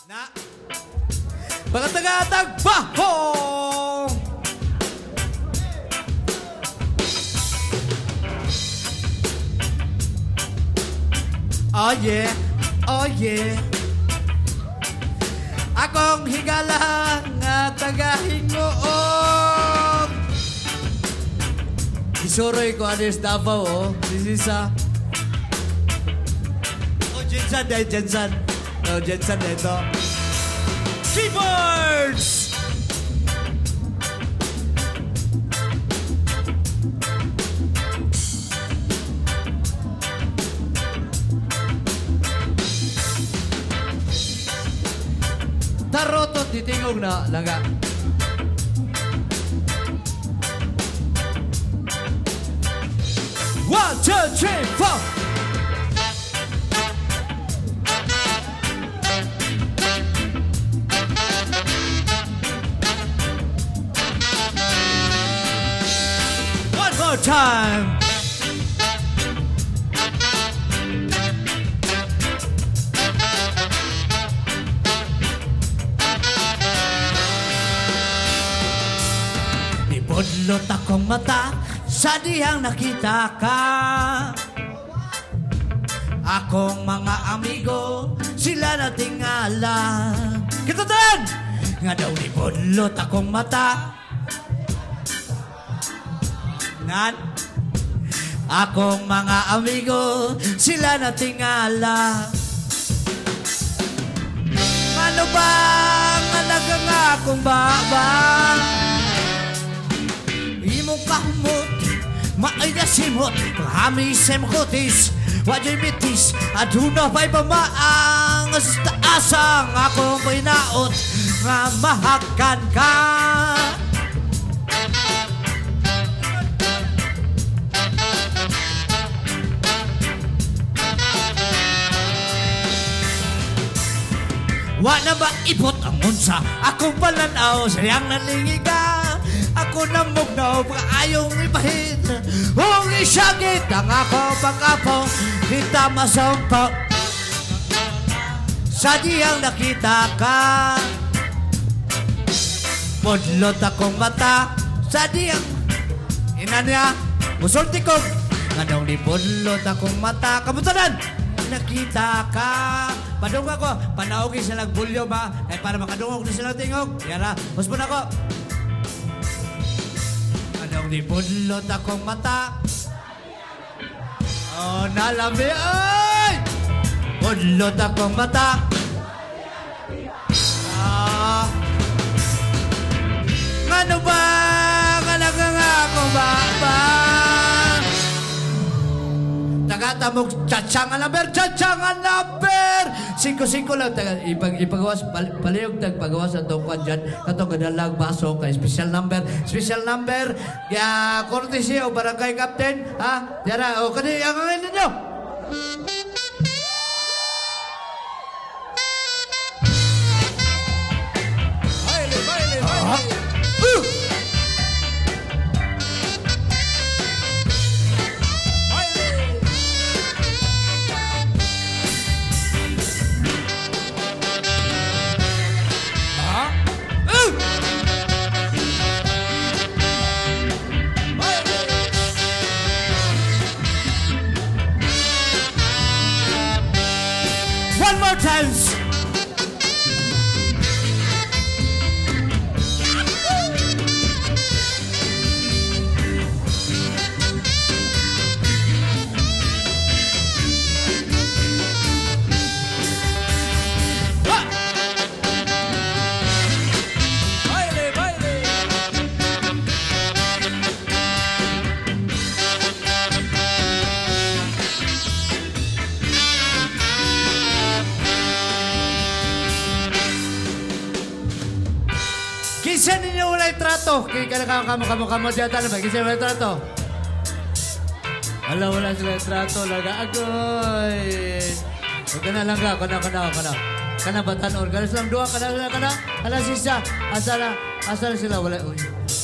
Na mga taga-tagbaho. Oh yeah, oh yeah. Akong higala nga taga-Hingoog. Isuroy ko anis Davao, oh. This is oh, Jensen, Jensen. Oh, Jensen, ito. Keyboards! Tarotot, titingog na laga. One, two, three, four. One more time. Ibudlot akong mata sa diyang nakita ka. Akong mga amigo, sila natingala. Kitatan! Nga daw ibudlot akong mata. Nan? Akong mga amigo, sila natingala. Ano ba ang nga akong baba? Imong kahumot, maaynasimot, hamisem kutis, wajoy mitis, aduna pa'y pamaang sa taasang akong pinaot, nga mahakan ka. Wa na ba ipot ang unsa, akong palanaw, sayang nalingi ka. Ako namugnaw, ayaw ipahit. Huwag isyagit ang ako pag-apo, kita masumpo. Sa diyang nakita ka, pudlot akong mata. Sa diyang, ina niya, musulti ko. Nganaw ni pudlot akong mata. Kabutanan, nakita ka. Padung ako, panaugin sila nagbulyo ba? Eh, para makadungog na sila tingog. Yara, muspun ako. Anong nipudlot akong mata? Oh, nalami, ay! Pudlot akong mata. Ano ba? Kalaga nga akong baba. Tagatamog, tsatsyangan number, tsatsyangan number. 5-5 lang, ipagawas, paliyog pagawas at tungkwan dyan. Katong gadalang baso kay special number. Special number, courtesy o barangay captain. Ha? Yara, o kani, ang ngayon ninyo. Baile, baile, baile. One more time. Baile, baile. Kisa ninyo walay trato. Kaya kamu dyan tayo ba? Kisa walay trato. Wala sila trato. Laga agoy. Huwag ka na lang ka. Kana batanon. Kana silang dua. Kana. Ala sisa. Asala sila. Wala. Uy.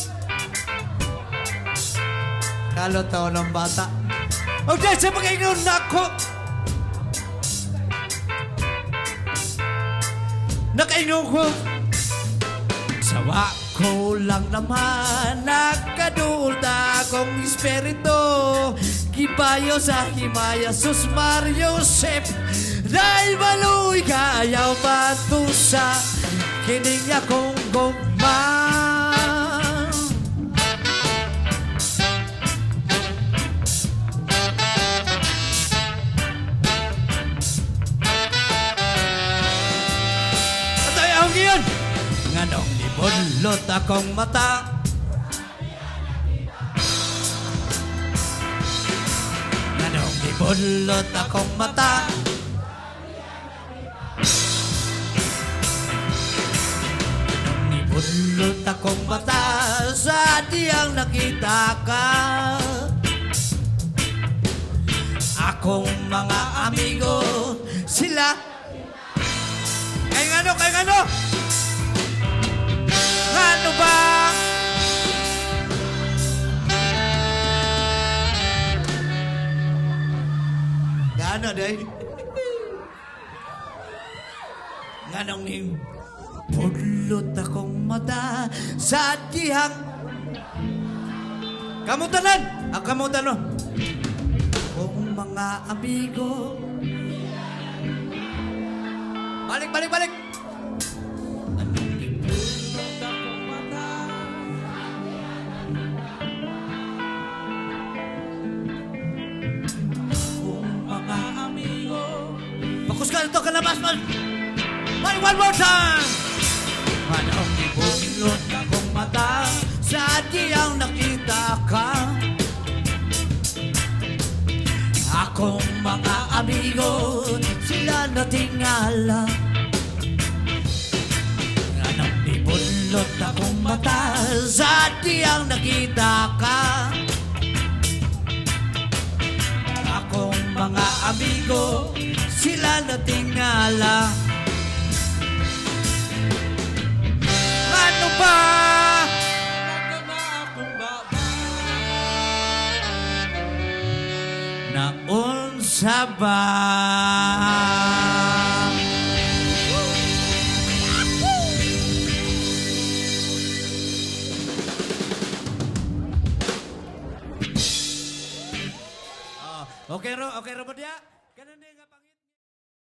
Kalot tao ng bata. Okay, sa mga-ingon na ako. nakaingon ko. Sawa ko lang naman, nagkadulta kong espiritu. Kipayo sa himaya, sus Mario Sep. Dahil maluy kayaw matusa, kining akong gugma. At ay ang iyon, nganong libulot akong mata. Nganong libulot akong mata. Bulot akong mata sa diyang nakita ka. Akong mga amigo, sila. Kaya nga no, kaya nga no. Ano ba? Gano day? Ganong ning pudlot akong mata sa dihang kamutanan. Ang kamutan no. Kung mga amigo. Balik, balik, balik. Pudlot akong mata. Kung mga amigo. Bakus ka ito, kalabas man. One more time. Manong ibulot akong mata sa diyang nakita ka. Akong mga amigo, sila natingala. Manong ibulot akong mata sa diyang nakita ka. Akong mga amigo, sila natingala. Ano ba? Naunsa ba? Okay, okay, Robot ya?